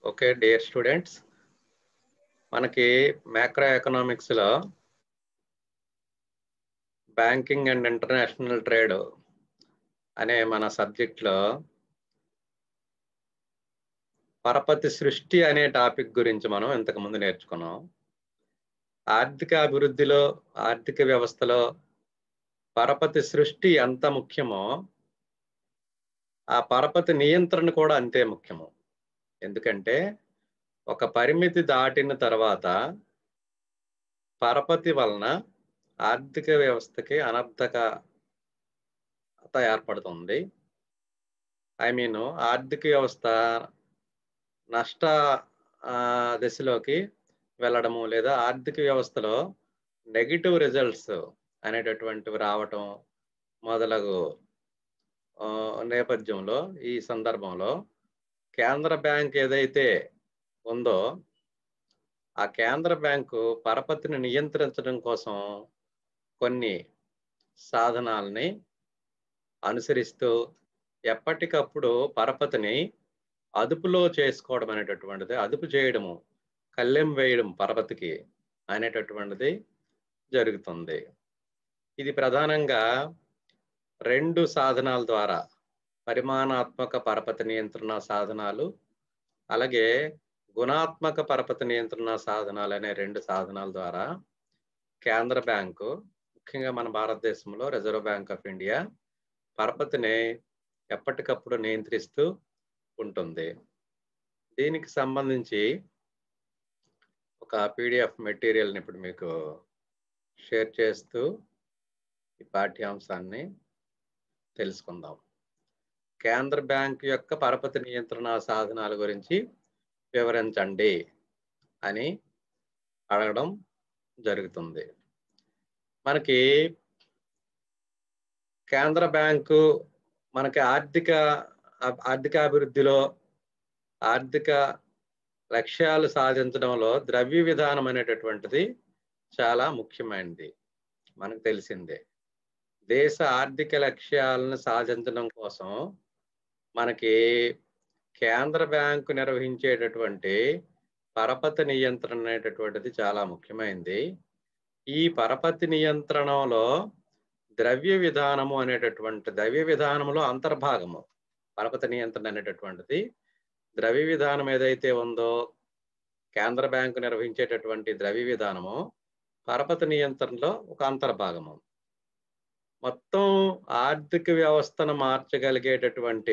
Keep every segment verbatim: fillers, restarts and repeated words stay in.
Okay dear students, మనకి macro economics లో banking and international trade అనే మన సబ్జెక్ట్ లో పరపతి సృష్టి అనే టాపిక్ గురించి మనం ఇంతకు ముందు నేర్చుకున్నాం. ఆర్థిక అభివృద్ధిలో, ఆర్థిక వ్యవస్థలో పరపతి సృష్టి ఎంత ముఖ్యమో ఆ పరపతి నియంత్రణ కూడా అంతే ముఖ్యము. ఎందుకంటే ఒక పరిమితి దాటిన తర్వాత పరపతి వలన ఆర్థిక వ్యవస్థకి అనర్థకత ఏర్పడుతుంది. ఐ మీన్ ఆర్థిక వ్యవస్థ నష్ట దిశలోకి వెళ్ళడము, లేదా ఆర్థిక వ్యవస్థలో నెగిటివ్ రిజల్ట్స్ అనేటటువంటివి రావటం మొదలగు నేపథ్యంలో ఈ సందర్భంలో కేంద్ర బ్యాంక్ ఏదైతే ఉందో ఆ కేంద్ర బ్యాంకు పరపతిని నియంత్రించడం కోసం కొన్ని సాధనాలని అనుసరిస్తూ ఎప్పటికప్పుడు పరపతిని అదుపులో చేసుకోవడం అనేటటువంటిది, అదుపు చేయడము, కళ్ళెం వేయడం పరపతికి అనేటటువంటిది జరుగుతుంది. ఇది ప్రధానంగా రెండు సాధనాల ద్వారా, పరిమాణాత్మక పరపతి నియంత్రణ సాధనాలు, అలాగే గుణాత్మక పరపతి నియంత్రణ సాధనాలు అనే రెండు సాధనాల ద్వారా కేంద్ర బ్యాంకు, ముఖ్యంగా మన భారతదేశంలో రిజర్వ్ బ్యాంక్ ఆఫ్ ఇండియా పరపతిని ఎప్పటికప్పుడు నియంత్రిస్తూ ఉంటుంది. దీనికి సంబంధించి ఒక పీడిఎఫ్ మెటీరియల్ని ఇప్పుడు మీకు షేర్ చేస్తూ ఈ పాఠ్యాంశాన్ని తెలుసుకుందాం. కేంద్ర బ్యాంక్ యొక్క పరపతి నియంత్రణ సాధనాల గురించి వివరించండి అని అడగడం జరుగుతుంది. మనకి కేంద్ర బ్యాంకు మనకి ఆర్థిక ఆర్థికాభివృద్ధిలో, ఆర్థిక లక్ష్యాలు సాధించడంలో ద్రవ్య విధానం అనేటటువంటిది చాలా ముఖ్యమైనది. మనకు తెలిసిందే. దేశ ఆర్థిక లక్ష్యాలను సాధించడం కోసం మనకి కేంద్ర బ్యాంకు నిర్వహించేటటువంటి పరపతి నియంత్రణ అనేటటువంటిది చాలా ముఖ్యమైనది. ఈ పరపతి నియంత్రణలో ద్రవ్య విధానము అనేటటువంటి ద్రవ్య విధానంలో అంతర్భాగము పరపతి నియంత్రణ అనేటటువంటిది. ద్రవ్య విధానం ఏదైతే ఉందో కేంద్ర బ్యాంకు నిర్వహించేటటువంటి ద్రవ్య విధానము పరపతి నియంత్రణలో ఒక అంతర్భాగము. మొత్తం ఆర్థిక వ్యవస్థను మార్చగలిగేటటువంటి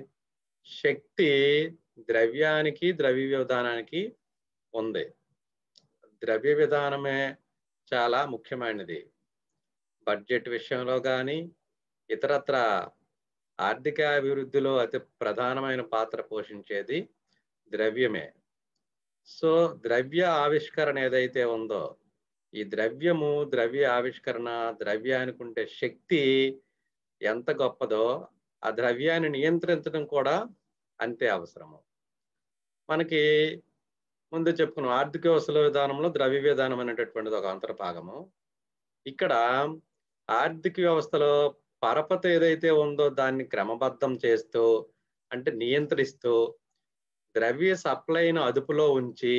శక్తి ద్రవ్యానికి, ద్రవ్య విధానానికి ఉంది. ద్రవ్య విధానమే చాలా ముఖ్యమైనది. బడ్జెట్ విషయంలో కానీ ఇతరత్ర ఆర్థిక అభివృద్ధిలో అతి ప్రధానమైన పాత్ర పోషించేది ద్రవ్యమే. సో ద్రవ్య ఆవిష్కరణ ఏదైతే ఉందో, ఈ ద్రవ్యము, ద్రవ్య ఆవిష్కరణ, ద్రవ్యానికి ఉండే శక్తి ఎంత గొప్పదో ఆ ద్రవ్యాన్ని నియంత్రించడం కూడా అంతే అవసరము. మనకి ముందు చెప్పుకున్నాం, ఆర్థిక వ్యవస్థల విధానంలో ద్రవ్య విధానం అనేటటువంటిది ఒక అంతర్భాగము. ఇక్కడ ఆర్థిక వ్యవస్థలో పరపతి ఏదైతే ఉందో దాన్ని క్రమబద్ధం చేస్తూ, అంటే నియంత్రిస్తూ, ద్రవ్య సప్లైను అదుపులో ఉంచి,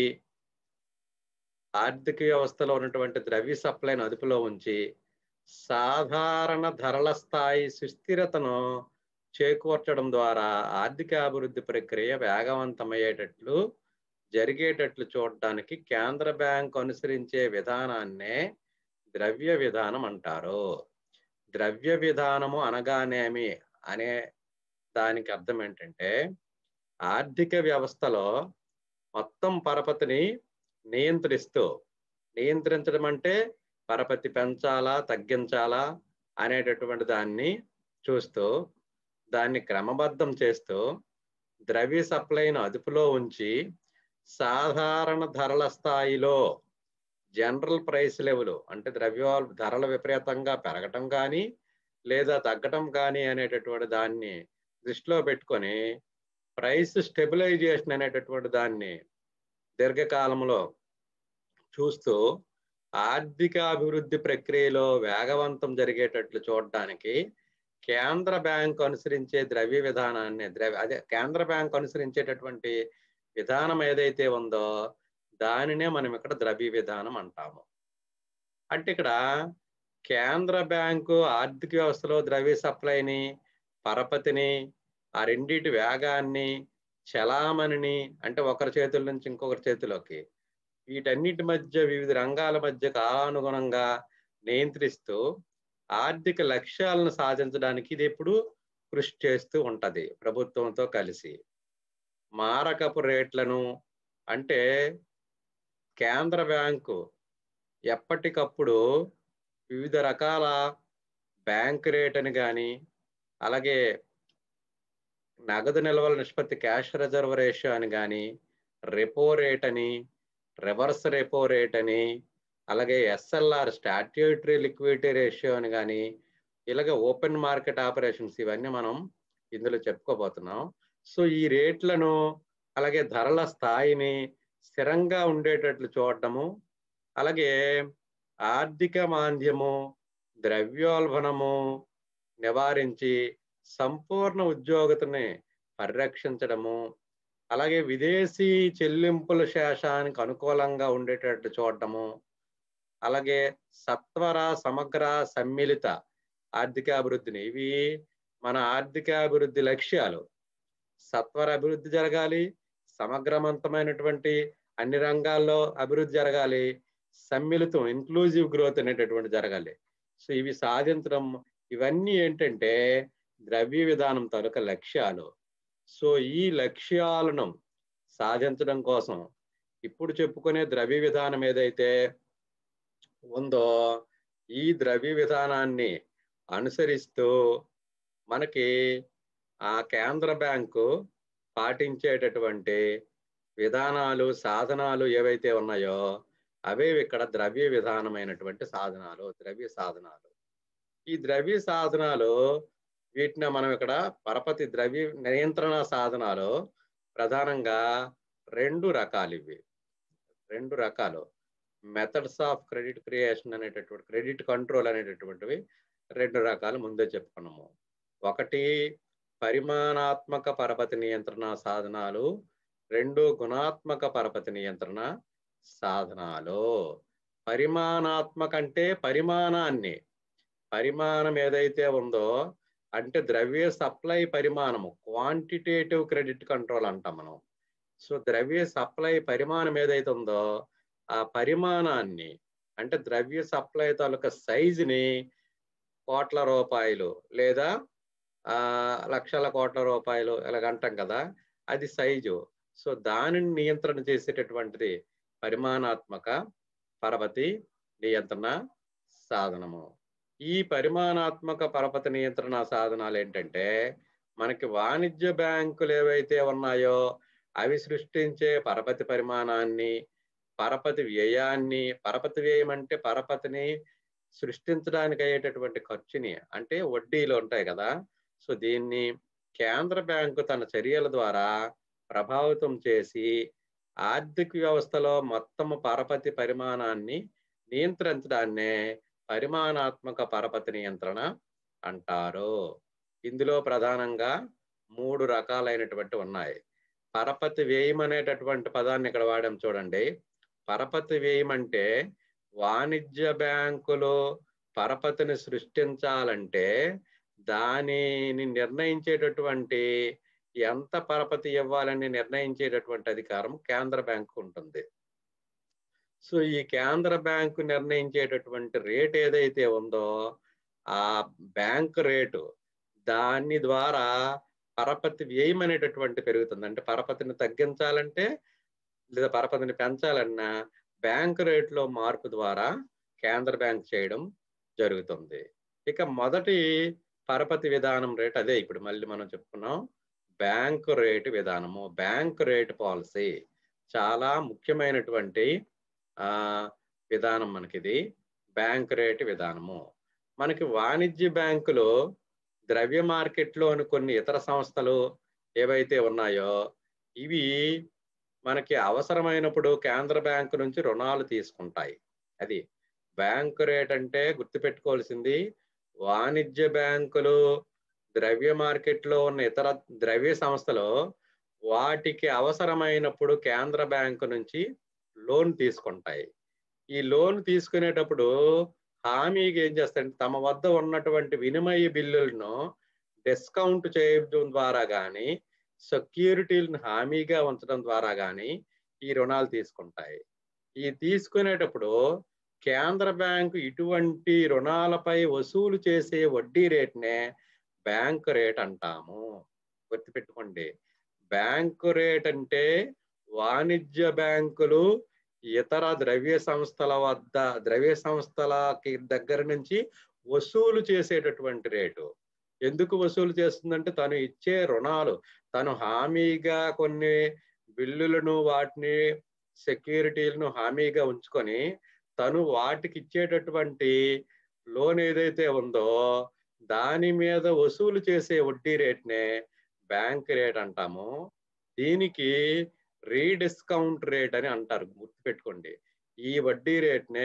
ఆర్థిక వ్యవస్థలో ఉన్నటువంటి ద్రవ్య సప్లైను అదుపులో ఉంచి సాధారణ ధరల స్థాయి సుస్థిరతను చేకూర్చడం ద్వారా ఆర్థిక అభివృద్ధి ప్రక్రియ వేగవంతమయ్యేటట్లు జరిగేటట్లు చూడడానికి కేంద్ర బ్యాంక్ అనుసరించే విధానాన్నే ద్రవ్య విధానం అంటారు. ద్రవ్య విధానము అనగానేమి అనే దానికి అర్థం ఏంటంటే, ఆర్థిక వ్యవస్థలో మొత్తం పరపతిని నియంత్రిస్తూ, నియంత్రించడం అంటే పరపతి పెంచాలా, తగ్గించాలా అనేటటువంటి దాన్ని చూస్తూ, దాన్ని క్రమబద్ధం చేస్తూ, ద్రవ్య సప్లైను అదుపులో ఉంచి సాధారణ ధరల స్థాయిలో, జనరల్ ప్రైస్ లెవెల్ అంటే ద్రవ్య ధరల విపరీతంగా పెరగటం కానీ లేదా తగ్గటం కానీ అనేటటువంటి దాన్ని దృష్టిలో పెట్టుకొని ప్రైస్ స్టెబిలైజేషన్ అనేటటువంటి దాన్ని దీర్ఘకాలంలో చూస్తూ ఆర్థిక అభివృద్ధి ప్రక్రియలో వేగవంతం జరిగేటట్లు చూడడానికి కేంద్ర బ్యాంక్ అనుసరించే ద్రవ్య విధానాన్ని, ద్రవ్య అదే కేంద్ర బ్యాంక్ అనుసరించేటటువంటి విధానం ఏదైతే ఉందో దానినే మనం ఇక్కడ ద్రవ్య విధానం అంటాము. అంటే ఇక్కడ కేంద్ర బ్యాంకు ఆర్థిక వ్యవస్థలో ద్రవ్య సప్లైని, పరపతిని, ఆ రెండిటి వేగాన్ని, చలామణిని అంటే ఒకరి చేతుల నుంచి ఇంకొకరి చేతిలోకి వీటన్నిటి మధ్య వివిధ రంగాల మధ్య కాలానుగుణంగా నియంత్రిస్తూ ఆర్థిక లక్ష్యాలను సాధించడానికి ఇది ఎప్పుడు కృషి చేస్తూ ఉంటది ప్రభుత్వంతో కలిసి. మారకపు రేట్లను అంటే కేంద్ర బ్యాంకు ఎప్పటికప్పుడు వివిధ రకాల బ్యాంక్ రేట్ అని కానీ, అలాగే నగదు నిల్వల నిష్పత్తి క్యాష్ రిజర్వ్ రేషియో అని కానీ, రెపో రేట్ అని, రివర్స్ రెపో రేట్ అని, అలాగే ఎస్ఎల్ఆర్ స్టాట్యూటరీ లిక్విడిటీ రేషియో అని కానీ, ఇలాగే ఓపెన్ మార్కెట్ ఆపరేషన్స్ ఇవన్నీ మనం ఇందులో చెప్పుకోబోతున్నాం. సో ఈ రేట్లను అలాగే ధరల స్థాయిని స్థిరంగా ఉండేటట్లు చూడటము, అలాగే ఆర్థిక మాంద్యము, ద్రవ్యోల్బణము నివారించి సంపూర్ణ ఉద్యోగతని పరిరక్షించడము, అలాగే విదేశీ చెల్లింపుల శేషానికి అనుకూలంగా ఉండేటట్లు చూడటము, అలాగే సత్వర సమగ్ర సమ్మిళిత ఆర్థికాభివృద్ధిని ఇవి మన ఆర్థికాభివృద్ధి లక్ష్యాలు. సత్వర అభివృద్ధి జరగాలి, సమగ్రవంతమైనటువంటి అన్ని రంగాల్లో అభివృద్ధి జరగాలి, సమ్మిళితం ఇన్క్లూజివ్ గ్రోత్ అనేటటువంటి జరగాలి. సో ఇవి సాధించడం ఇవన్నీ ఏంటంటే ద్రవ్య విధానం తాలూకా లక్ష్యాలు. సో ఈ లక్ష్యాలను సాధించడం కోసం ఇప్పుడు చెప్పుకునే ద్రవ్య విధానం ఏదైతే ఉందో ఈ ద్రవ్య విధానాన్ని అనుసరిస్తూ మనకి ఆ కేంద్ర బ్యాంకు పాటించేటటువంటి విధానాలు సాధనాలు ఏవైతే ఉన్నాయో అవే ఇక్కడ ద్రవ్య విధానమైనటువంటి సాధనాలు, ద్రవ్య సాధనాలు. ఈ ద్రవ్య సాధనాలు వీటిని మనం ఇక్కడ పరపతి ద్రవ్య నియంత్రణ సాధనాలు ప్రధానంగా రెండు రకాలు. ఇవి రెండు రకాలు మెథడ్స్ ఆఫ్ క్రెడిట్ క్రియేషన్ అనేటటువంటి క్రెడిట్ కంట్రోల్ అనేటటువంటివి రెండు రకాలు ముందే చెప్పుకున్నాము. ఒకటి పరిమాణాత్మక పరపతి నియంత్రణ సాధనాలు, రెండు గుణాత్మక పరపతి నియంత్రణ సాధనాలు. పరిమాణాత్మక అంటే పరిమాణాన్ని, పరిమాణం ఏదైతే ఉందో అంటే ద్రవ్య సప్లై పరిమాణము, క్వాంటిటేటివ్ క్రెడిట్ కంట్రోల్ అంటాం మనం. సో ద్రవ్య సప్లై పరిమాణం ఏదైతే ఉందో ఆ పరిమాణాన్ని అంటే ద్రవ్య సప్లై తాలూకా సైజుని కోట్ల రూపాయలు లేదా ఆ లక్షల కోట్ల రూపాయలు ఇలాగంటాం కదా, అది సైజు. సో దానిని నియంత్రణ చేసేటటువంటిది పరిమాణాత్మక పరపతి నియంత్రణ సాధనము. ఈ పరిమాణాత్మక పరపతి నియంత్రణ సాధనాలు ఏంటంటే మనకి వాణిజ్య బ్యాంకులు ఏవైతే ఉన్నాయో అవి సృష్టించే పరపతి పరిమాణాన్ని, పరపతి వ్యయాన్ని, పరపతి వ్యయం అంటే పరపతిని సృష్టించడానికి అయ్యేటటువంటి ఖర్చుని అంటే వడ్డీలు ఉంటాయి కదా. సో దీన్ని కేంద్ర బ్యాంకు తన చర్యల ద్వారా ప్రభావితం చేసి ఆర్థిక వ్యవస్థలో మొత్తం పరపతి పరిమాణాన్ని నియంత్రించడాన్నే పరిమాణాత్మక పరపతి నియంత్రణ అంటారు. ఇందులో ప్రధానంగా మూడు రకాలైనటువంటి ఉన్నాయి. పరపతి వ్యయం అనేటటువంటి పదాన్ని ఇక్కడ వాడాం చూడండి. పరపతి వ్యయం అంటే వాణిజ్య బ్యాంకులు పరపతిని సృష్టించాలంటే దానిని నిర్ణయించేటటువంటి ఎంత పరపతి ఇవ్వాలని నిర్ణయించేటటువంటి అధికారం కేంద్ర బ్యాంకు ఉంటుంది. సో ఈ కేంద్ర బ్యాంకు నిర్ణయించేటటువంటి రేట్ ఏదైతే ఉందో ఆ బ్యాంక్ రేటు దాని ద్వారా పరపతి వ్యయం అనేటటువంటి పెరుగుతుంది. అంటే పరపతిని తగ్గించాలంటే లేదా పరపతిని పెంచాలన్నా బ్యాంక్ రేట్లో మార్పు ద్వారా కేంద్ర బ్యాంక్ చేయడం జరుగుతుంది. ఇక మొదటి పరపతి విధానం రేట్ అదే ఇప్పుడు మళ్ళీ మనం చెప్పుకున్నాం, బ్యాంక్ రేటు విధానము. బ్యాంక్ రేట్ పాలసీ చాలా ముఖ్యమైనటువంటి ఆ విధానం మనకిది బ్యాంక్ రేటు విధానము. మనకి వాణిజ్య బ్యాంకులు ద్రవ్య మార్కెట్లోని కొన్ని ఇతర సంస్థలు ఏవైతే ఉన్నాయో ఇవి మనకి అవసరమైనప్పుడు కేంద్ర బ్యాంకు నుంచి రుణాలు తీసుకుంటాయి. అది బ్యాంక్ రేట్ అంటే గుర్తుపెట్టుకోవాల్సింది, వాణిజ్య బ్యాంకులు ద్రవ్య మార్కెట్లో ఉన్న ఇతర ద్రవ్య సంస్థలు వాటికి అవసరమైనప్పుడు కేంద్ర బ్యాంకు నుంచి లోన్ తీసుకుంటాయి. ఈ లోన్ తీసుకునేటప్పుడు హామీగా ఏం చేస్తాయంటే తమ వద్ద ఉన్నటువంటి వినిమయ బిల్లులను డిస్కౌంట్ చేయడం ద్వారా గాని, సెక్యూరిటీలను హామీగా ఉంచడం ద్వారా గాని ఈ రుణాలు తీసుకుంటాయి. ఈ తీసుకునేటప్పుడు కేంద్ర బ్యాంకు ఇటువంటి రుణాలపై వసూలు చేసే వడ్డీ రేటునే బ్యాంకు రేట్ అంటాము. గుర్తుపెట్టుకోండి. బ్యాంకు రేట్ అంటే వాణిజ్య బ్యాంకులు ఇతర ద్రవ్య సంస్థల వద్ద ద్రవ్య సంస్థలకి దగ్గర నుంచి వసూలు చేసేటటువంటి రేటు. ఎందుకు వసూలు చేస్తుందంటే తను ఇచ్చే రుణాలు, తను హామీగా కొన్ని బిల్లులను వాటిని సెక్యూరిటీలను హామీగా ఉంచుకొని తను వాటికి ఇచ్చేటటువంటి లోన్ ఏదైతే ఉందో దాని మీద వసూలు చేసే వడ్డీ రేట్నే బ్యాంక్ రేట్ అంటాము. దీనికి రీడిస్కౌంట్ రేట్ అని అంటారు. గుర్తుపెట్టుకోండి. ఈ వడ్డీ రేట్నే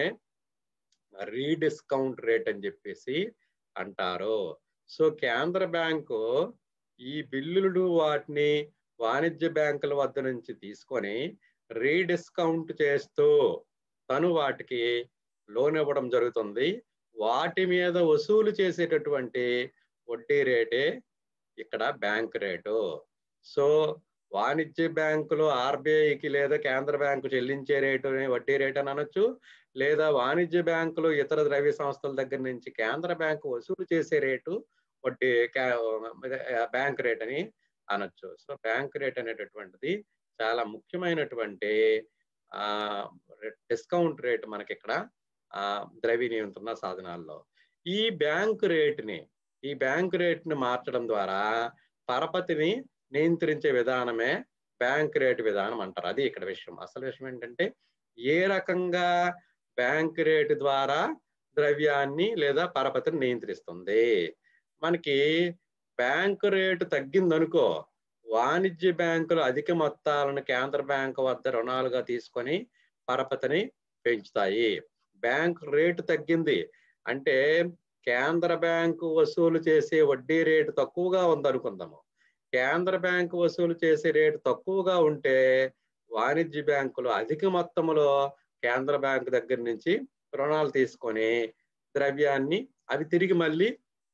రీడిస్కౌంట్ రేట్ అని చెప్పేసి అంటారు. సో కేంద్ర బ్యాంకు ఈ బిల్లులు వాటిని వాణిజ్య బ్యాంకుల వద్ద నుంచి తీసుకొని రీడిస్కౌంట్ చేస్తూ తను వాటికి లోన్ ఇవ్వడం జరుగుతుంది. వాటి మీద వసూలు చేసేటటువంటి వడ్డీ రేటే ఇక్కడ బ్యాంక్ రేటు. సో వాణిజ్య బ్యాంకులు ఆర్బీఐకి లేదా కేంద్ర బ్యాంకు చెల్లించే రేటు వడ్డీ రేట్ అని అనొచ్చు, లేదా వాణిజ్య బ్యాంకులు ఇతర ద్రవ్య సంస్థల దగ్గర నుంచి కేంద్ర బ్యాంకు వసూలు చేసే రేటు వడ్డీ బ్యాంక్ రేట్ అని అనొచ్చు. సో బ్యాంక్ రేట్ అనేటటువంటిది చాలా ముఖ్యమైనటువంటి ఆ డిస్కౌంట్ రేట్ మనకి ఇక్కడ ఆ ద్రవ్య నియంత్రణ సాధనాల్లో. ఈ బ్యాంక్ రేట్ని ఈ బ్యాంక్ రేట్ని మార్చడం ద్వారా పరపతిని నియంత్రించే విధానమే బ్యాంక్ రేట్ విధానం అంటారు. అది ఇక్కడ విషయం. అసలు విషయం ఏంటంటే ఏ రకంగా బ్యాంక్ రేటు ద్వారా ద్రవ్యాన్ని లేదా పరపతిని నియంత్రిస్తుంది. మనకి బ్యాంకు రేటు తగ్గిందనుకో, వాణిజ్య బ్యాంకులు అధిక మొత్తాలను కేంద్ర బ్యాంకు వద్ద రుణాలుగా తీసుకొని పరపతిని పెంచుతాయి. బ్యాంక్ రేటు తగ్గింది అంటే కేంద్ర బ్యాంకు వసూలు చేసే వడ్డీ రేటు తక్కువగా ఉందనుకుందాము. కేంద్ర బ్యాంకు వసూలు చేసే రేటు తక్కువగా ఉంటే వాణిజ్య బ్యాంకులు అధిక మొత్తంలో కేంద్ర బ్యాంకు దగ్గర నుంచి రుణాలు తీసుకొని ద్రవ్యాన్ని అవి తిరిగి మళ్ళీ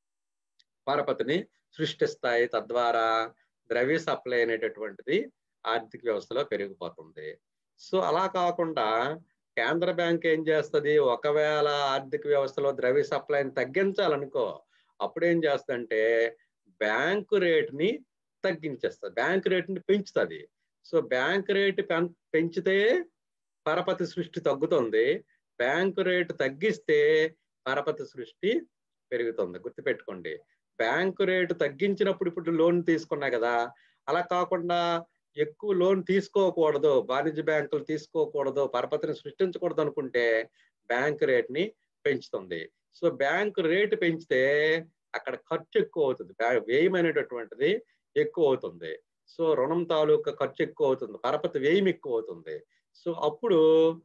పరపతిని సృష్టిస్తాయి. తద్వారా ద్రవ్య సప్లై అనేటటువంటిది ఆర్థిక వ్యవస్థలో పెరిగిపోతుంది. సో అలా కాకుండా కేంద్ర బ్యాంక్ ఏం చేస్తుంది, ఒకవేళ ఆర్థిక వ్యవస్థలో ద్రవ్య సప్లైని తగ్గించాలనుకో అప్పుడు ఏం చేస్తుందంటే బ్యాంకు రేటుని తగ్గించేస్తుంది, బ్యాంక్ రేటుని పెంచుతుంది. సో బ్యాంక్ రేటు పెంచితే పరపతి సృష్టి తగ్గుతుంది, బ్యాంకు రేటు తగ్గిస్తే పరపతి సృష్టి పెరుగుతుంది. గుర్తుపెట్టుకోండి. బ్యాంకు రేటు తగ్గించినప్పుడు ఇప్పుడు లోన్ తీసుకున్నా కదా, అలా కాకుండా ఎక్కువ లోన్ తీసుకోకూడదు, వాణిజ్య బ్యాంకులు తీసుకోకూడదు, పరపతిని సృష్టించకూడదు అనుకుంటే బ్యాంక్ రేట్ని పెంచుతుంది. సో బ్యాంకు రేటు పెంచితే అక్కడ ఖర్చు ఎక్కువ అవుతుంది, వ్యయం అనేటటువంటిది ఎక్కువ అవుతుంది. సో రుణం తాలూకా ఖర్చు ఎక్కువ అవుతుంది, పరపతి వ్యయం ఎక్కువ అవుతుంది. సో అప్పుడు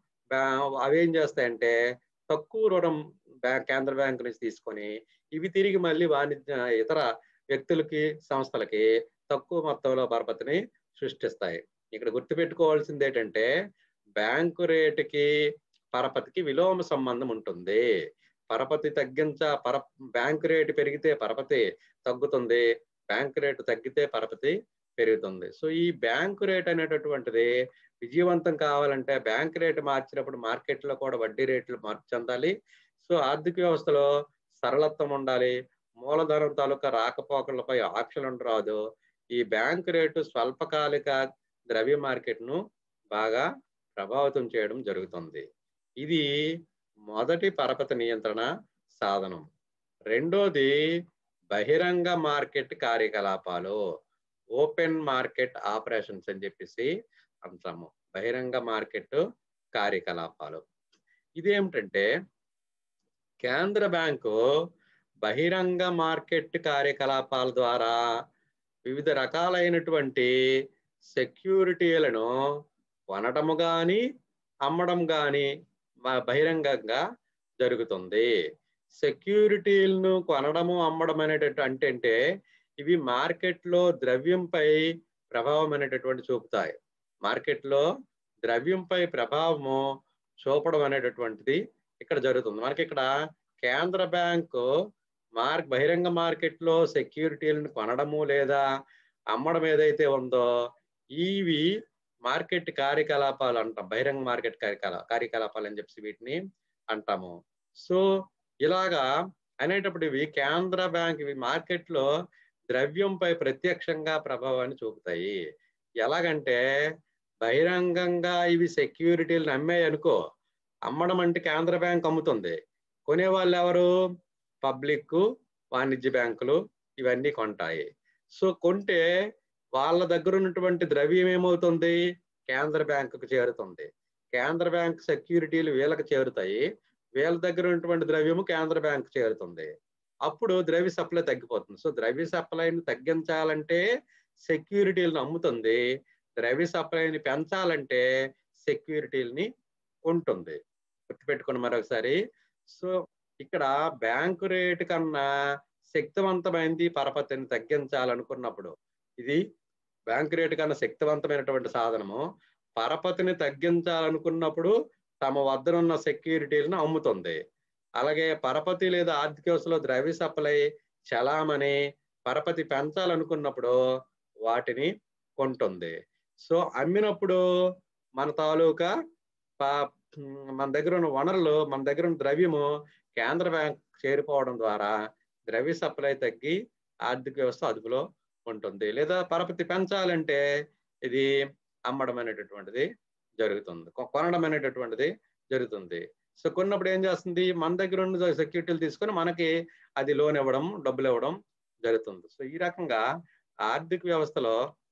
అవేం చేస్తాయంటే తక్కువ రుణం బ్యాంక్ కేంద్ర బ్యాంకు నుంచి తీసుకొని ఇవి తిరిగి మళ్ళీ వాణిజ్య ఇతర వ్యక్తులకి సంస్థలకి తక్కువ మొత్తంలో పరపతిని సృష్టిస్తాయి. ఇక్కడ గుర్తుపెట్టుకోవాల్సింది ఏంటంటే బ్యాంకు రేటుకి పరపతికి విలోమ సంబంధం ఉంటుంది. పరపతి తగ్గించ పర బ్యాంకు రేటు పెరిగితే పరపతి తగ్గుతుంది, బ్యాంకు రేటు తగ్గితే పరపతి పెరుగుతుంది. సో ఈ బ్యాంకు రేట్ అనేటటువంటిది విజయవంతం కావాలంటే బ్యాంక్ రేటు మార్చినప్పుడు మార్కెట్లో కూడా వడ్డీ రేట్లు మార్పు చెందాలి. సో ఆర్థిక వ్యవస్థలో సరళత్వం ఉండాలి, మూలధనం తాలూకా రాకపోకలపై ఆంక్షలు ఉండరాదు. ఈ బ్యాంకు రేటు స్వల్పకాలిక ద్రవ్య మార్కెట్ను బాగా ప్రభావితం చేయడం జరుగుతుంది. ఇది మొదటి పరపతి నియంత్రణ సాధనం. రెండోది బహిరంగ మార్కెట్ కార్యకలాపాలు, ఓపెన్ మార్కెట్ ఆపరేషన్స్ అని చెప్పేసి అంటాము. బహిరంగ మార్కెట్ కార్యకలాపాలు ఇదేమిటంటే కేంద్ర బ్యాంకు బహిరంగ మార్కెట్ కార్యకలాపాల ద్వారా వివిధ రకాలైనటువంటి సెక్యూరిటీలను కొనడం కానీ అమ్మడం కానీ బహిరంగంగా జరుగుతుంది. సెక్యూరిటీలను కొనడము అమ్మడం అనేటట్టు అంటే ఇవి మార్కెట్లో ద్రవ్యంపై ప్రభావం అనేటటువంటి చూపుతాయి. మార్కెట్లో ద్రవ్యంపై ప్రభావము చూపడం అనేటటువంటిది ఇక్కడ జరుగుతుంది. మనకి ఇక్కడ కేంద్ర బ్యాంకు మార్ బహిరంగ మార్కెట్లో సెక్యూరిటీలను కొనడము లేదా అమ్మడం ఏదైతే ఉందో ఇవి మార్కెట్ కార్యకలాపాలు అంటాం. బహిరంగ మార్కెట్ కార్యకలా కార్యకలాపాలు అని చెప్పి వీటిని అంటాము. సో ఇలాగా అనేటప్పుడు ఇవి కేంద్ర బ్యాంక్ ఇవి మార్కెట్లో ద్రవ్యంపై ప్రత్యక్షంగా ప్రభావాన్ని చూపుతాయి. ఎలాగంటే బహిరంగంగా ఇవి సెక్యూరిటీలను అమ్మాయి అనుకో, అమ్మడం అంటే కేంద్ర బ్యాంక్ అమ్ముతుంది. కొనేవాళ్ళు ఎవరు? పబ్లిక్, వాణిజ్య బ్యాంకులు ఇవన్నీ కొంటాయి. సో కొంటే వాళ్ళ దగ్గర ఉన్నటువంటి ద్రవ్యం ఏమవుతుంది? కేంద్ర బ్యాంకుకు చేరుతుంది. కేంద్ర బ్యాంక్ సెక్యూరిటీలు వీళ్ళకి చేరుతాయి. వీళ్ళ దగ్గర ఉన్నటువంటి ద్రవ్యము కేంద్ర బ్యాంక్ చేరుతుంది. అప్పుడు ద్రవ్య సప్లై తగ్గిపోతుంది. సో ద్రవ్య సప్లైని తగ్గించాలంటే సెక్యూరిటీలను అమ్ముతుంది. ద్రవ్య సప్లైని పెంచాలంటే సెక్యూరిటీలని కొంటుంది. గుర్తుపెట్టుకోండి మరొకసారి. సో ఇక్కడ బ్యాంకు రేటు కన్నా శక్తివంతమైంది పరపతిని తగ్గించాలనుకున్నప్పుడు, ఇది బ్యాంకు రేటు కన్నా శక్తివంతమైనటువంటి సాధనము. పరపతిని తగ్గించాలనుకున్నప్పుడు తమ వద్దనున్న సెక్యూరిటీలను అమ్ముతుంది. అలాగే పరపతి లేదా ఆర్థిక వ్యవస్థలో ద్రవ్య సప్లై చలామణి పరపతి పెంచాలనుకున్నప్పుడు వాటిని కొంటుంది. సో అమ్మినప్పుడు మన తాలూకా మన దగ్గర ఉన్న వనరులు, మన దగ్గర ఉన్న ద్రవ్యము కేంద్ర బ్యాంక్ చేరిపోవడం ద్వారా ద్రవ్య సప్లై తగ్గి ఆర్థిక వ్యవస్థ అదుపులో ఉంటుంది. లేదా పరపతి పెంచాలంటే ఇది అమ్మడం అనేటటువంటిది జరుగుతుంది, కొనడం అనేటటువంటిది జరుగుతుంది. సో కొన్నప్పుడు ఏం చేస్తుంది? మన దగ్గర ఉన్న సెక్యూరిటీలు తీసుకొని మనకి అది లోన్ ఇవ్వడం, డబ్బులు ఇవ్వడం జరుగుతుంది. సో ఈ రకంగా ఆర్థిక వ్యవస్థలో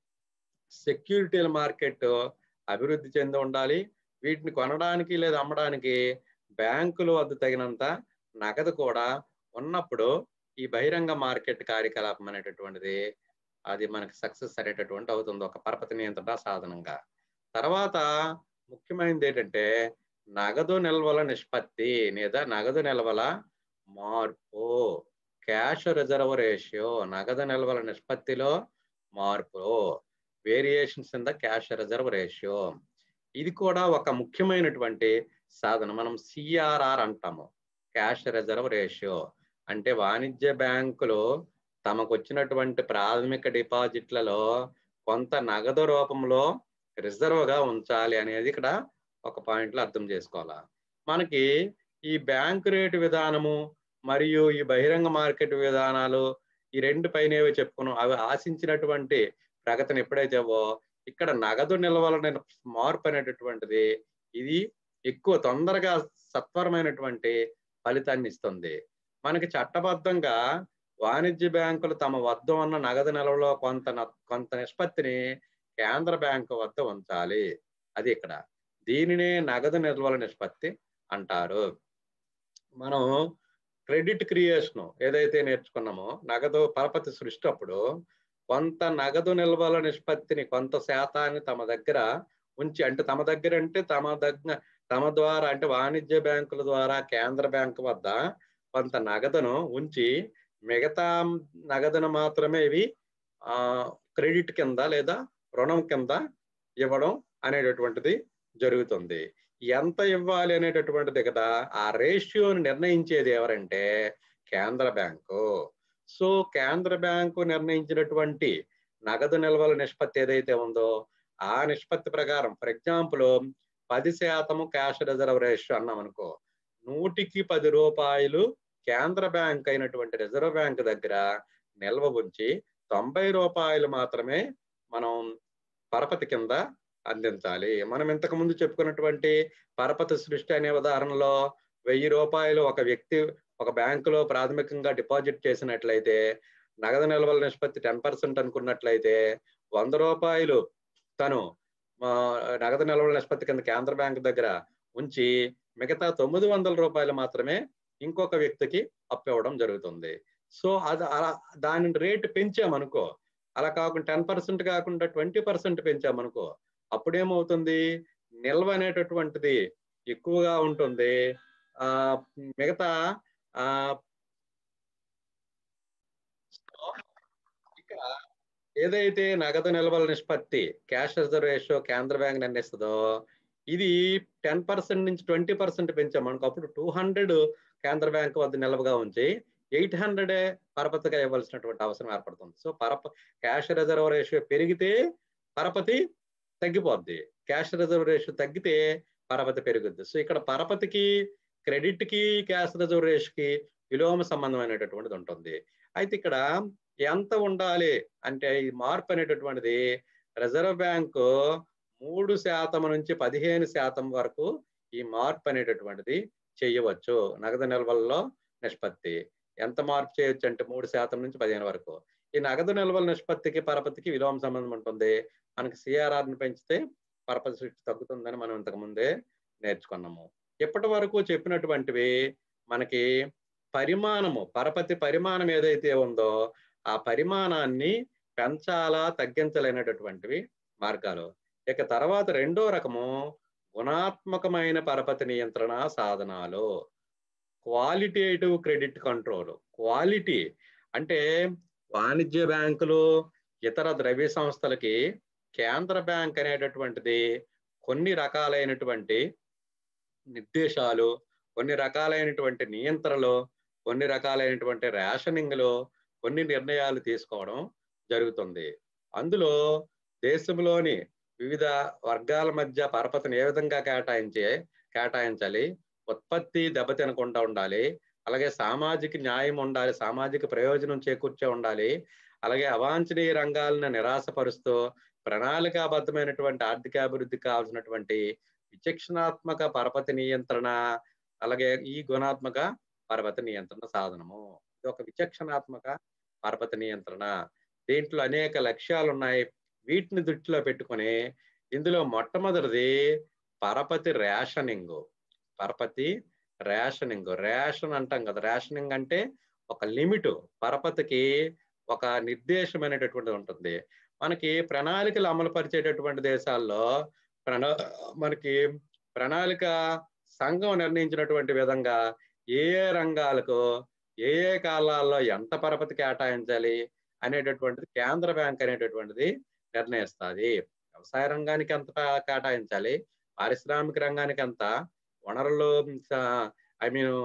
సెక్యూరిటీల మార్కెట్ అభివృద్ధి చెంది ఉండాలి. వీటిని కొనడానికి లేదా అమ్మడానికి బ్యాంకుల వద్ద తగినంత నగదు కూడా ఉన్నప్పుడు ఈ బహిరంగ మార్కెట్ కార్యకలాపం అనేటటువంటిది అది మనకి సక్సెస్ అనేటటువంటి అవుతుంది ఒక పరపతి నియంత్రణ సాధనంగా. తర్వాత ముఖ్యమైనది ఏంటంటే నగదు నిల్వల నిష్పత్తి లేదా నగదు నిల్వల మార్పు, క్యాష్ రిజర్వ్ రేషియో. నగదు నిల్వల నిష్పత్తిలో మార్పు, variations in the cash reserve ratio. ఇది కూడా ఒక ముఖ్యమైనటువంటి సాధనం. మనం సిఆర్ఆర్ అంటాము, క్యాష్ రిజర్వ్ రేషియో. అంటే వాణిజ్య బ్యాంకులు తమకు వచ్చినటువంటి ప్రాథమిక డిపాజిట్లలో కొంత నగదు రూపంలో రిజర్వ్గా ఉంచాలి అనేది ఇక్కడ ఒక పాయింట్లో అర్థం చేసుకోవాలా. మనకి ఈ బ్యాంకు రేటు విధానము మరియు ఈ బహిరంగ మార్కెట్ విధానాలు ఈ రెండు పైన ఏవో చెప్పుకున్నాం. అవి ఆశించినటువంటి ప్రగతిని ఎప్పుడైతేవో ఇక్కడ నగదు నిల్వల మార్పు అనేటటువంటిది ఇది ఎక్కువ తొందరగా సత్వరమైనటువంటి ఫలితాన్ని ఇస్తుంది. మనకి చట్టబద్ధంగా వాణిజ్య బ్యాంకులు తమ వద్ద ఉన్న నగదు నిల్వలో కొంత కొంత నిష్పత్తిని కేంద్ర బ్యాంకు వద్ద ఉంచాలి. అది ఇక్కడ దీనినే నగదు నిల్వల నిష్పత్తి అంటారు. మనం క్రెడిట్ క్రియేషన్ ఏదైతే నేర్చుకున్నామో నగదు పరపతి సృష్టి అప్పుడు కొంత నగదు నిల్వల నిష్పత్తిని కొంత శాతాన్ని తమ దగ్గర ఉంచి, అంటే తమ దగ్గర అంటే తమ దగ్గర తమ ద్వారా అంటే వాణిజ్య బ్యాంకుల ద్వారా కేంద్ర బ్యాంకు వద్ద కొంత నగదును ఉంచి మిగతా నగదును మాత్రమే ఇవి ఆ క్రెడిట్ కింద లేదా రుణం కింద ఇవ్వడం అనేటటువంటిది జరుగుతుంది. ఎంత ఇవ్వాలి అనేటటువంటిది కదా ఆ రేషియోని నిర్ణయించేది ఎవరంటే కేంద్ర బ్యాంకు. సో కేంద్ర బ్యాంకు నిర్ణయించినటువంటి నగదు నిల్వల నిష్పత్తి ఏదైతే ఉందో ఆ నిష్పత్తి ప్రకారం, ఫర్ ఎగ్జాంపుల్ పది శాతము క్యాష్ రిజర్వ్ రేషియో అన్నాం అనుకో, నూటికి పది రూపాయలు కేంద్ర బ్యాంక్ అయినటువంటి రిజర్వ్ బ్యాంక్ దగ్గర నిల్వ ఉంచి తొంభై రూపాయలు మాత్రమే మనం పరపతి కింద అందించాలి. మనం ఇంతకు ముందు చెప్పుకున్నటువంటి పరపతి సృష్టి అనే ఉదాహరణలో వెయ్యి రూపాయలు ఒక వ్యక్తి ఒక బ్యాంకులో ప్రాథమికంగా డిపాజిట్ చేసినట్లయితే నగదు నిల్వల నిష్పత్తి టెన్ పర్సెంట్ అనుకున్నట్లయితే వంద రూపాయలు తను నగదు నిల్వల నిష్పత్తి కింద కేంద్ర బ్యాంక్ దగ్గర ఉంచి మిగతా తొమ్మిది వందల రూపాయలు మాత్రమే ఇంకొక వ్యక్తికి అప్పు ఇవ్వడం జరుగుతుంది. సో అది అలా దాని రేటు పెంచామనుకో, అలా కాకుండా టెన్ పర్సెంట్ కాకుండా ట్వంటీ పర్సెంట్ పెంచామనుకో, అప్పుడేమవుతుంది నిల్వ అనేటటువంటిది ఎక్కువగా ఉంటుంది. ఆ మిగతా ఆ ఇక్కడ ఏదైతే నగదు నిల్వల నిష్పత్తి క్యాష్ రిజర్వ్ రేషియో కేంద్ర బ్యాంక్ నిర్ణయిస్తుందో ఇది టెన్ పర్సెంట్ నుంచి ట్వంటీ పర్సెంట్ పెంచాం అనుకో, అప్పుడు టూ హండ్రెడ్ కేంద్ర బ్యాంక్ వద్ద నిల్వగా ఉంచి ఎయిట్ హండ్రెడే పరపతిగా ఇవ్వాల్సినటువంటి అవసరం ఏర్పడుతుంది. సో పరప క్యాష్ రిజర్వ్ రేషియో పెరిగితే పరపతి తగ్గిపోద్ది, క్యాష్ రిజర్వ్ రేషియో తగ్గితే పరపతి పెరుగుద్ది. సో ఇక్కడ పరపతికి క్రెడిట్ కి క్యాష్ రిజర్వ్ రేషియోకి విలోమ సంబంధమైనటువంటిది ఉంటుంది. అయితే ఇక్కడ ఎంత ఉండాలి అంటే ఈ మార్పు అనేటటువంటిది రిజర్వ్ బ్యాంకు మూడు శాతం నుంచి పదిహేను శాతం వరకు ఈ మార్పు అనేటటువంటిది చేయవచ్చు. నగదు నిల్వల్లో నిష్పత్తి ఎంత మార్పు చేయొచ్చు అంటే మూడు శాతం నుంచి పదిహేను వరకు. ఈ నగదు నిల్వల నిష్పత్తికి పరపతికి విలోమ సంబంధం ఉంటుంది. మనకి సిఆర్ఆర్ని పెంచితే పరపతి సృష్టి తగ్గుతుందని మనం ఇంతకు ముందే నేర్చుకున్నాము. ఇప్పటి వరకు చెప్పినటువంటివి మనకి పరిమాణము, పరపతి పరిమాణం ఏదైతే ఉందో ఆ పరిమాణాన్ని పెంచాలా తగ్గించలేనటువంటివి మార్గాలు. ఇక తర్వాత రెండో రకము గుణాత్మకమైన పరపతి నియంత్రణ సాధనాలు, క్వాలిటేటివ్ క్రెడిట్ కంట్రోల్. క్వాలిటీ అంటే వాణిజ్య బ్యాంకులు ఇతర ద్రవ్య సంస్థలకి కేంద్ర బ్యాంక్ అనేటటువంటిది కొన్ని రకాలైనటువంటి నిర్దేశాలు, కొన్ని రకాలైనటువంటి నియంత్రణలు, కొన్ని రకాలైనటువంటి రేషనింగ్లు, కొన్ని నిర్ణయాలు తీసుకోవడం జరుగుతుంది. అందులో దేశంలోని వివిధ వర్గాల మధ్య పరపతిని ఏ విధంగా కేటాయించే కేటాయించాలి, ఉత్పత్తి దెబ్బతినకుండా ఉండాలి, అలాగే సామాజిక న్యాయం ఉండాలి, సామాజిక ప్రయోజనం చేకూర్చే ఉండాలి, అలాగే అవాంఛనీయ రంగాలను నిరాశపరుస్తూ ప్రణాళికాబద్ధమైనటువంటి ఆర్థికాభివృద్ధికి కావాల్సినటువంటి విచక్షణాత్మక పరపతి నియంత్రణ, అలాగే ఈ గుణాత్మక పరపతి నియంత్రణ సాధనము. ఇది ఒక విచక్షణాత్మక పరపతి నియంత్రణ. దీంట్లో అనేక లక్ష్యాలు ఉన్నాయి. వీటిని దృష్టిలో పెట్టుకొని ఇందులో మొట్టమొదటిది పరపతి రేషనింగ్. పరపతి రేషనింగ్, రేషన్ అంటాం కదా, రేషనింగ్ అంటే ఒక లిమిట్, పరపతికి ఒక నిర్దేశమైనటువంటిది ఉంటుంది. మనకి ప్రణాళికలు అమలు పరిచేటటువంటి దేశాల్లో ప్రణా మనకి ప్రణాళిక సంఘం నిర్ణయించినటువంటి విధంగా ఏ ఏ రంగాలకు ఏ ఏ కాలాల్లో ఎంత పరపతి కేటాయించాలి అనేటటువంటిది కేంద్ర బ్యాంక్ అనేటటువంటిది నిర్ణయిస్తుంది. వ్యవసాయ రంగానికి ఎంత కేటాయించాలి, పారిశ్రామిక రంగానికి ఎంత, వనరులు ఐ మీన్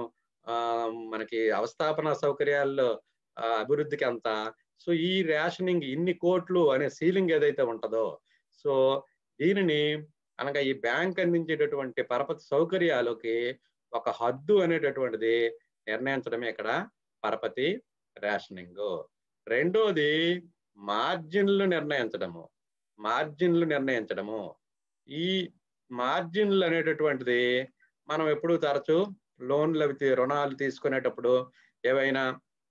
మనకి అవస్థాపన సౌకర్యాల్లో అభివృద్ధికి ఎంత. సో ఈ రేషనింగ్ ఇన్ని కోట్లు అనే సీలింగ్ ఏదైతే ఉంటుందో, సో దీనిని అనగా ఈ బ్యాంక్ అందించేటటువంటి పరపతి సౌకర్యాలకి ఒక హద్దు అనేటటువంటిది నిర్ణయించడమే ఇక్కడ పరపతి రేషనింగ్. రెండోది మార్జిన్లు నిర్ణయించడము. మార్జిన్లు నిర్ణయించడము ఈ మార్జిన్లు అనేటటువంటిది మనం ఎప్పుడు తరచు లోన్లు అవి రుణాలు తీసుకునేటప్పుడు ఏవైనా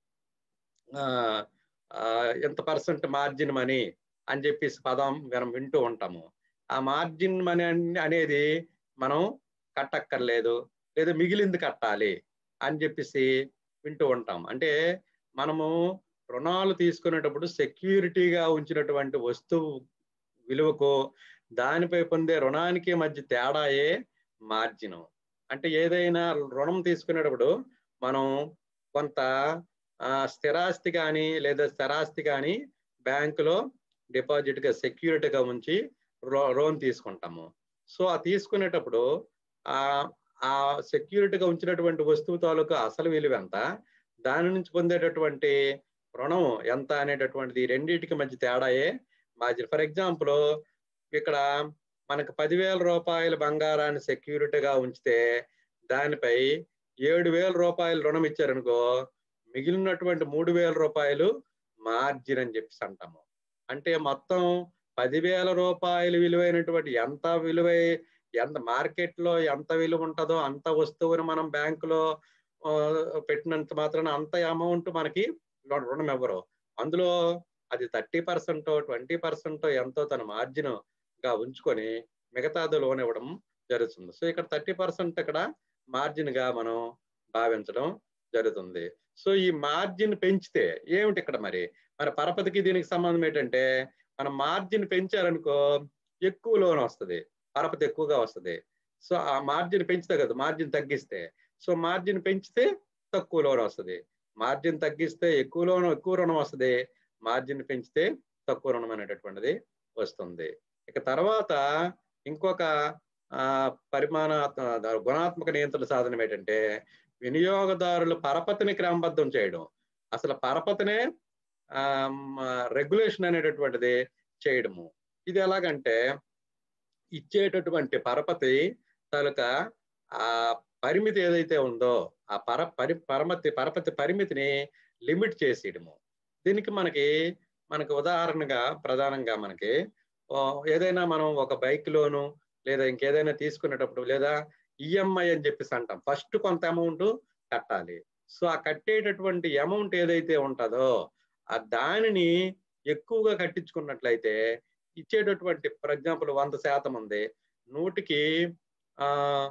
ఎంత పర్సెంట్ మార్జిన్ మనీ అని చెప్పేసి పదం మనం వింటూ ఉంటాము. ఆ మార్జిన్ మనీ అనేది మనం కట్టక్కర్లేదు, లేదా మిగిలింది కట్టాలి అని చెప్పేసి వింటూ ఉంటాం. అంటే మనము రుణాలు తీసుకునేటప్పుడు సెక్యూరిటీగా ఉంచినటువంటి వస్తువు విలువకు దానిపై పొందే రుణానికి మధ్య తేడాయే మార్జిన్. అంటే ఏదైనా రుణం తీసుకునేటప్పుడు మనం కొంత స్థిరాస్తి కానీ లేదా స్థిరాస్తి కానీ బ్యాంకులో డిపాజిట్గా సెక్యూరిటీగా ఉంచి లోన్ తీసుకుంటాము. సో ఆ తీసుకునేటప్పుడు ఆ ఆ సెక్యూరిటీగా ఉంచినటువంటి వస్తువు తాలూకు అసలు విలువ ఎంత, దాని నుంచి పొందేటటువంటి రుణం ఎంత అనేటటువంటిది రెండింటికి మధ్య తేడాయే మార్జిన్. ఫర్ ఎగ్జాంపుల్ ఇక్కడ మనకు పదివేల రూపాయల బంగారాన్ని సెక్యూరిటీగా ఉంచితే దానిపై ఏడు వేల రూపాయలు రుణం ఇచ్చారనుకో, మిగిలినటువంటి మూడు వేల రూపాయలు మార్జిన్ అని చెప్పేసి అంటాము. అంటే మొత్తం పదివేల రూపాయలు విలువైనటువంటి ఎంత విలువై ఎంత మార్కెట్లో ఎంత విలువ ఉంటుందో అంత వస్తువుని మనం బ్యాంకులో పెట్టినంత మాత్రాన అంత అమౌంట్ మనకి రుణం ఇవ్వరు. అందులో అది థర్టీ పర్సెంటో ట్వంటీ పర్సెంటో ఎంతో తన మార్జిన్ గా ఉంచుకొని మిగతాది లోన్ ఇవ్వడం జరుగుతుంది. సో ఇక్కడ థర్టీ పర్సెంట్ ఇక్కడ మార్జిన్ గా మనం భావించడం జరుగుతుంది. సో ఈ మార్జిన్ పెంచితే ఏమిటి ఇక్కడ మరి మన పరపతికి దీనికి సంబంధం ఏంటంటే, మనం మార్జిన్ పెంచారనుకో ఎక్కువ లోన్ వస్తుంది, పరపతి ఎక్కువగా వస్తుంది. సో ఆ మార్జిన్ పెంచితే కదా, మార్జిన్ తగ్గిస్తే, సో మార్జిన్ పెంచితే తక్కువ లోన్ వస్తుంది, మార్జిన్ తగ్గిస్తే ఎక్కువ లోన్ ఎక్కువ రుణం వస్తుంది, మార్జిన్ పెంచితే తక్కువ రుణం అనేటటువంటిది వస్తుంది. ఇక తర్వాత ఇంకొక ఆ పరిమాణ గుణాత్మక నియంత్రణ సాధనం ఏంటంటే వినియోగదారుల పరపతిని క్రమబద్ధం చేయడం. అసలు పరపతినే రెగ్యులేషన్ అనేటటువంటిది చేయడము. ఇది ఎలాగంటే ఇచ్చేటటువంటి పరపతి తాలూకా ఆ పరిమితి ఏదైతే ఉందో ఆ పర పరి పరమతి పరపతి పరిమితిని లిమిట్ చేసేయడము. దీనికి మనకి మనకి ఉదాహరణగా ప్రధానంగా మనకి ఏదైనా మనం ఒక బైక్ లోను లేదా ఇంకేదైనా తీసుకునేటప్పుడు లేదా ఈఎంఐ అని చెప్పేసి అంటాం. ఫస్ట్ కొంత అమౌంట్ కట్టాలి. సో ఆ కట్టేటటువంటి అమౌంట్ ఏదైతే ఉంటుందో ఆ దానిని ఎక్కువగా కట్టించుకున్నట్లయితే ఇచ్చేటటువంటి ఫర్ ఎగ్జాంపుల్ వంద శాతం ఉంది, నూటికి ఆ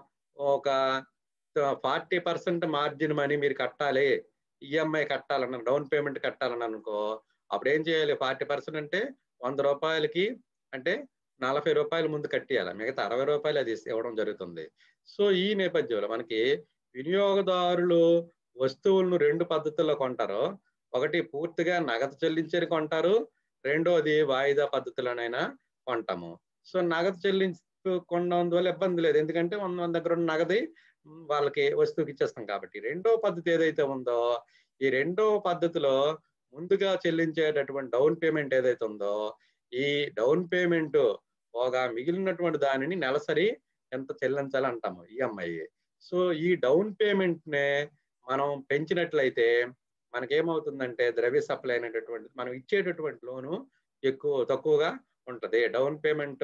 ఒక ఫార్టీ పర్సెంట్ మార్జిన్ మనీ మీరు కట్టాలి, ఈఎంఐ కట్టాలన్న డౌన్ పేమెంట్ కట్టాలని అనుకో, అప్పుడు ఏం చేయాలి? ఫార్టీ పర్సెంట్ అంటే వంద రూపాయలకి అంటే నలభై రూపాయల ముందు కట్టియాలి, మిగతా అరవై రూపాయలు అది ఇవ్వడం జరుగుతుంది. సో ఈ నేపథ్యంలో మనకి వినియోగదారులు వస్తువులను రెండు పద్ధతుల్లో కొంటారు. ఒకటి పూర్తిగా నగదు చెల్లించేది కొంటారు, రెండోది వాయిదా పద్ధతిలోనైనా కొంటాము. సో నగదు చెల్లించు కొనడం వల్ల ఇబ్బంది లేదు, ఎందుకంటే మన దగ్గర ఉన్న నగది వాళ్ళకి వస్తువుకి ఇచ్చేస్తాం కాబట్టి. రెండో పద్ధతి ఏదైతే ఉందో ఈ రెండో పద్ధతిలో ముందుగా చెల్లించేటటువంటి డౌన్ పేమెంట్ ఏదైతే ఉందో ఈ డౌన్ పేమెంట్ పోగా మిగిలినటువంటి దానిని నెలసరి ఎంత చెల్లించాలి అంటాము ఈఎంఐ. సో ఈ డౌన్ పేమెంట్ నే మనం పెంచినట్లయితే మనకేమవుతుందంటే ద్రవ్య సప్లై అనేటటువంటిది మనం ఇచ్చేటటువంటి లోను ఎక్కువ తక్కువగా ఉంటది. Down payment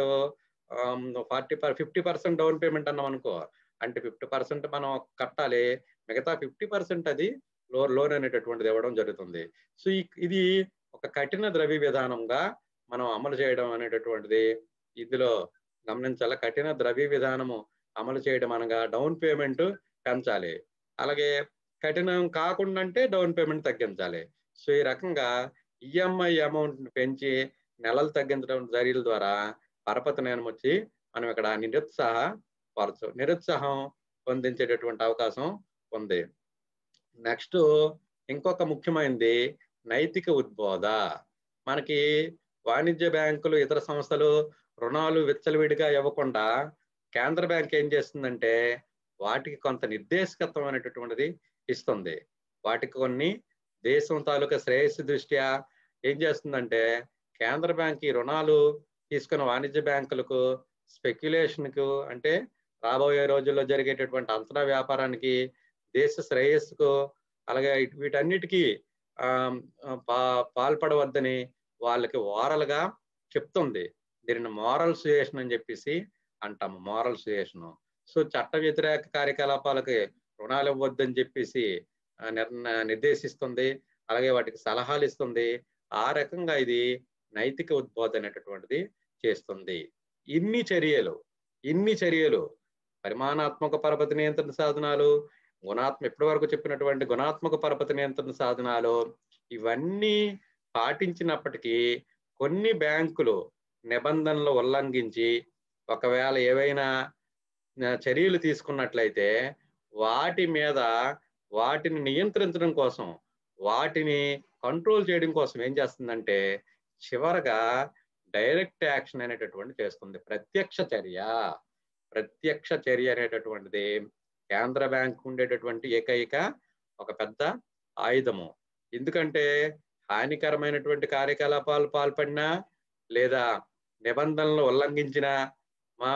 forty fifty percent down payment అన్నాం అనుకో, అంటే ఫిఫ్టీ పర్సెంట్ మనం కట్టాలి, మిగతా ఫిఫ్టీ పర్సెంట్ అది లో లోన్ అనేటటువంటిది ఇవ్వడం జరుగుతుంది. సో ఇది ఒక కఠిన ద్రవ్య విధానంగా మనం అమలు చేయడం అనేటటువంటిది ఇందులో గమనించాలి. కఠిన ద్రవ్య విధానము అమలు చేయడం అనగా డౌన్ పేమెంట్ పెంచాలి, అలాగే కఠినం కాకుండా అంటే డౌన్ పేమెంట్ తగ్గించాలి. సో ఈ రకంగా ఈఎంఐ అమౌంట్ పెంచి నెలలు తగ్గించడం చర్యల ద్వారా పరపతి వచ్చి మనం ఇక్కడ నిరుత్సాహ పరచు నిరుత్సాహం పొందించేటటువంటి అవకాశం ఉంది. నెక్స్ట్ ఇంకొక ముఖ్యమైనది నైతిక ఉద్బోధ. మనకి వాణిజ్య బ్యాంకులు ఇతర సంస్థలు రుణాలు విచ్చలవిడిగా ఇవ్వకుండా కేంద్ర బ్యాంక్ ఏం చేస్తుందంటే వాటికి కొంత నిర్దేశకత్వమైనటువంటిది ఇస్తుంది. వాటికి కొన్ని దేశం తాలూకా శ్రేయస్సు దృష్ట్యా ఏం చేస్తుందంటే కేంద్ర బ్యాంక్ ఈ రుణాలు తీసుకున్న వాణిజ్య బ్యాంకులకు స్పెక్యులేషన్కు అంటే రాబోయే రోజుల్లో జరిగేటటువంటి అంతరా వ్యాపారానికి దేశ శ్రేయస్సుకు అలాగే వీటన్నిటికీ పా పాల్పడవద్దని వాళ్ళకి ఓరల్గా చెప్తుంది. దీనిని మోరల్ సుయేషన్ అని చెప్పేసి అంటాము, మోరల్ సుయేషన్. సో చట్ట వ్యతిరేక కార్యకలాపాలకి రుణాలు ఇవ్వద్దని చెప్పేసి నిర్దేశిస్తుంది, అలాగే వాటికి సలహాలు ఇస్తుంది. ఆ రకంగా ఇది నైతిక ఉద్బోధ అనేటటువంటిది చేస్తుంది. ఇన్ని చర్యలు ఇన్ని చర్యలు పరిమాణాత్మక పరపతి నియంత్రణ సాధనాలు, గుణాత్మ ఇప్పటి వరకు చెప్పినటువంటి గుణాత్మక పరపతి నియంత్రణ సాధనాలు ఇవన్నీ పాటించినప్పటికీ కొన్ని బ్యాంకులు నిబంధనలు ఉల్లంఘించి ఒకవేళ ఏవైనా చర్యలు తీసుకున్నట్లయితే వాటి మీద వాటిని నియంత్రించడం కోసం వాటిని కంట్రోల్ చేయడం కోసం ఏం చేస్తుందంటే చివరగా డైరెక్ట్ యాక్షన్ అనేటటువంటి చేస్తుంది. ప్రత్యక్ష చర్య ప్రత్యక్ష చర్య అనేటటువంటిది కేంద్ర బ్యాంక్ ఉండేటటువంటి ఏకైక ఒక పెద్ద ఆయుధము. ఎందుకంటే హానికరమైనటువంటి కార్యకలాపాలు పాల్పడినా లేదా నిబంధనలు ఉల్లంఘించిన మా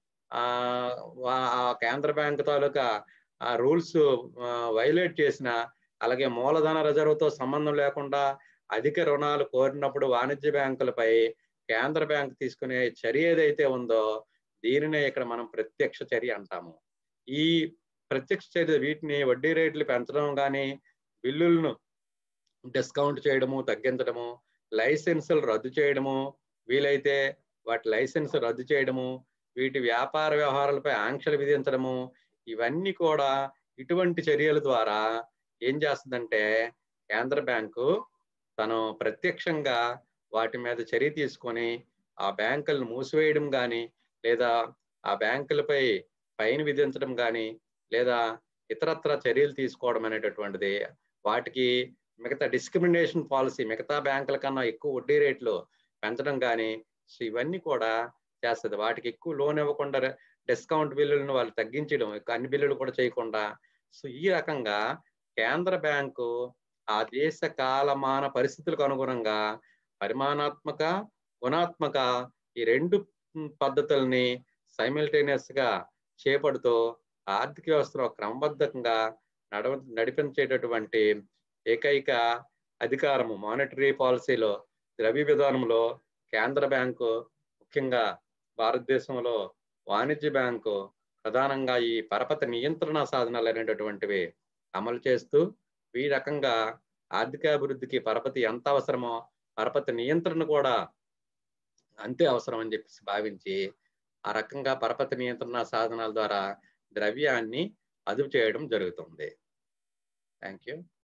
ఆ కేంద్ర బ్యాంక్ తాలూకా ఆ రూల్స్ వైలేట్ చేసిన, అలాగే మూలధన రిజర్వ్తో సంబంధం లేకుండా అధిక రుణాలు కోరినప్పుడు వాణిజ్య బ్యాంకులపై కేంద్ర బ్యాంక్ తీసుకునే చర్య ఏదైతే ఉందో దీనినే ఇక్కడ మనం ప్రత్యక్ష చర్య అంటాము. ఈ ప్రత్యక్ష చర్య వీటిని వడ్డీ రేట్లు పెంచడం కానీ, బిల్లులను డిస్కౌంట్ చేయడము తగ్గించడము, లైసెన్సులు రద్దు చేయడము, వీలైతే వాటి లైసెన్స్ రద్దు చేయడము, వీటి వ్యాపార వ్యవహారాలపై ఆంక్షలు విధించడము, ఇవన్నీ కూడా ఇటువంటి చర్యల ద్వారా ఏం చేస్తుందంటే కేంద్ర బ్యాంకు తను ప్రత్యక్షంగా వాటి మీద చర్య తీసుకొని ఆ బ్యాంకులను మూసివేయడం కానీ లేదా ఆ బ్యాంకులపై ఫైన్ విధించడం కానీ లేదా ఇతరత్ర చర్యలు తీసుకోవడం అనేటటువంటిది, వాటికి మిగతా డిస్క్రిమినేషన్ పాలసీ మిగతా బ్యాంకుల కన్నా ఎక్కువ వడ్డీ రేట్లు పెంచడం కానీ, సో ఇవన్నీ కూడా చేస్తది. వాటికి ఎక్కువ లోన్ ఇవ్వకుండా డిస్కౌంట్ బిల్లులను వాళ్ళు తగ్గించడం, అన్ని బిల్లులు కూడా చేయకుండా. సో ఈ రకంగా కేంద్ర బ్యాంకు ఆ దేశ కాలమాన పరిస్థితులకు అనుగుణంగా పరిమాణాత్మక, గుణాత్మక ఈ రెండు పద్ధతుల్ని సైమల్టేనియస్‌గా చేపడుతూ ఆర్థిక వ్యవస్థలో క్రమబద్ధంగా నడవ నడిపించేటటువంటి ఏకైక అధికారము మానిటరీ పాలసీలో, ద్రవ్య విధానంలో కేంద్ర బ్యాంకు, ముఖ్యంగా భారతదేశంలో వాణిజ్య బ్యాంకు ప్రధానంగా ఈ పరపతి నియంత్రణ సాధనాలు అనేటటువంటివి అమలు చేస్తూ, ఈ రకంగా ఆర్థికాభివృద్ధికి పరపతి ఎంత అవసరమో పరపతి నియంత్రణ కూడా అంతే అవసరం అని చెప్పేసి భావించి, ఆ రకంగా పరపతి నియంత్రణ సాధనాల ద్వారా ద్రవ్యాన్ని అదుపు చేయడం జరుగుతుంది. Thank you.